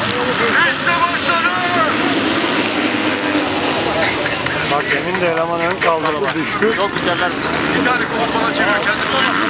Bak emin de eleman ön kaldırma. Çok güzeller. Bir tane kolu falan çeviriyor kendini.